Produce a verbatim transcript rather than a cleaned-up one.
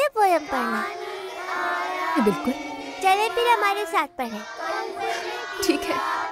मुझे पोयम पढ़ना? बिल्कुल। चले फिर हमारे साथ पढ़े। ठीक है।